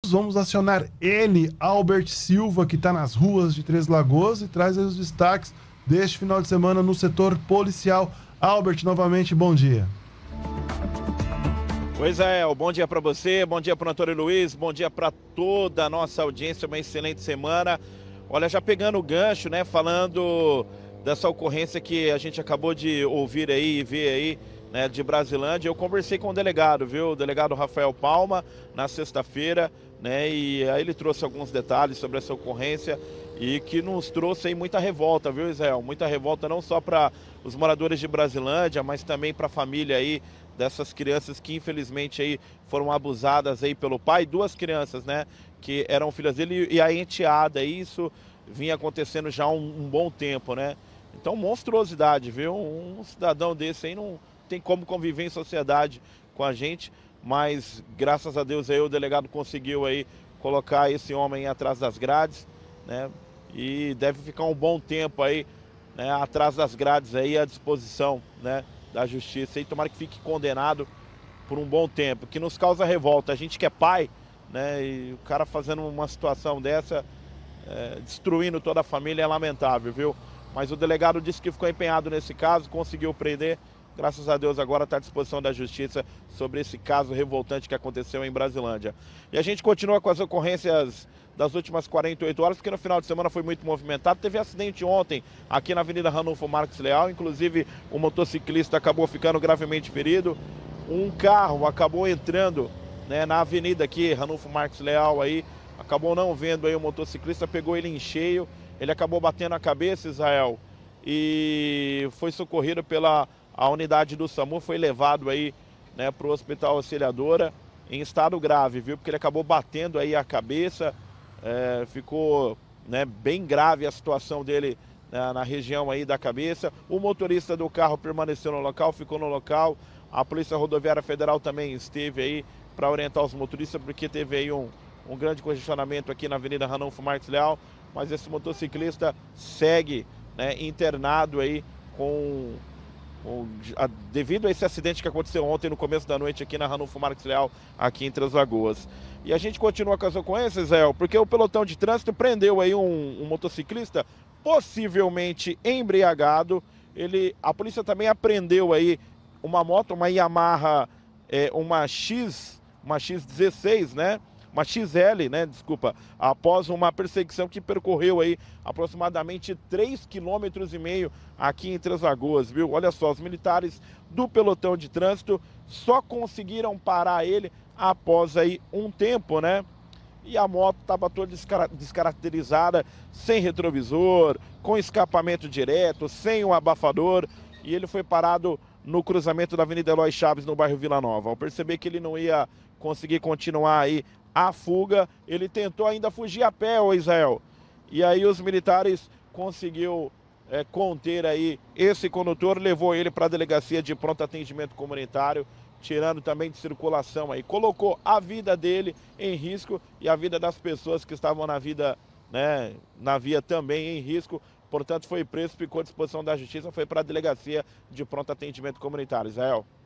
Vamos acionar ele, Albert Silva, que está nas ruas de Três Lagoas e traz os destaques deste final de semana no setor policial. Albert, novamente, bom dia. Pois é, bom dia para você, bom dia para o Antônio Luiz, bom dia para toda a nossa audiência, uma excelente semana. Olha, já pegando o gancho, né, falando dessa ocorrência que a gente acabou de ouvir aí e ver aí, né, de Brasilândia, eu conversei com o delegado, viu, o delegado Rafael Palma, na sexta-feira, né, e aí ele trouxe alguns detalhes sobre essa ocorrência e que nos trouxe aí muita revolta, viu, Israel? Muita revolta não só para os moradores de Brasilândia, mas também para a família aí dessas crianças que infelizmente aí foram abusadas aí pelo pai, duas crianças, né, que eram filhas dele e a enteada, isso vinha acontecendo já há um bom tempo, né? Então, monstruosidade, viu? Um cidadão desse aí não tem como conviver em sociedade com a gente, mas graças a Deus aí o delegado conseguiu aí colocar esse homem atrás das grades, né? E deve ficar um bom tempo aí, né, atrás das grades aí à disposição, né, da justiça e tomara que fique condenado por um bom tempo, que nos causa revolta. A gente que é pai, né, e o cara fazendo uma situação dessa, destruindo toda a família, é lamentável, viu? Mas o delegado disse que ficou empenhado nesse caso, conseguiu prender. Graças a Deus agora está à disposição da justiça sobre esse caso revoltante que aconteceu em Brasilândia. E a gente continua com as ocorrências das últimas 48 horas, porque no final de semana foi muito movimentado. Teve acidente ontem aqui na Avenida Ranulfo Marques Leal, inclusive o motociclista acabou ficando gravemente ferido. Um carro acabou entrando, né, na avenida aqui, Ranulfo Marques Leal, aí, acabou não vendo aí o motociclista, pegou ele em cheio, ele acabou batendo a cabeça, Israel, e foi socorrido pela unidade do SAMU, foi levado aí, né, para o Hospital Auxiliadora em estado grave, viu? Porque ele acabou batendo aí a cabeça, ficou, né, bem grave a situação dele, né, na região aí da cabeça. O motorista do carro permaneceu no local, ficou no local. A Polícia Rodoviária Federal também esteve aí para orientar os motoristas, porque teve aí um grande congestionamento aqui na Avenida Ranulfo Marques Leal, mas esse motociclista segue, né, internado aí devido a esse acidente que aconteceu ontem no começo da noite aqui na Ranulfo Marques Leal, aqui em Três Lagoas. E a gente continua com as ocorrências, Zé, porque o pelotão de trânsito prendeu aí um motociclista possivelmente embriagado. A polícia também apreendeu aí uma moto, uma Yamaha, uma X16, né? Uma XL, né? Desculpa, após uma perseguição que percorreu aí aproximadamente 3,5 km aqui em Três Lagoas, viu? Olha só, os militares do pelotão de trânsito só conseguiram parar ele após aí um tempo, né? E a moto estava toda descaracterizada, sem retrovisor, com escapamento direto, sem um abafador, e ele foi parado no cruzamento da Avenida Eloy Chaves, no bairro Vila Nova. Ao perceber que ele não ia conseguir continuar aí a fuga, ele tentou ainda fugir a pé, ô Israel. E aí os militares conseguiu conter aí esse condutor, levou ele para a delegacia de pronto atendimento comunitário, tirando também de circulação aí. Colocou a vida dele em risco e a vida das pessoas que estavam na vida, né, na via também em risco. Portanto, foi preso, ficou à disposição da justiça, foi para a delegacia de pronto atendimento comunitário. Israel.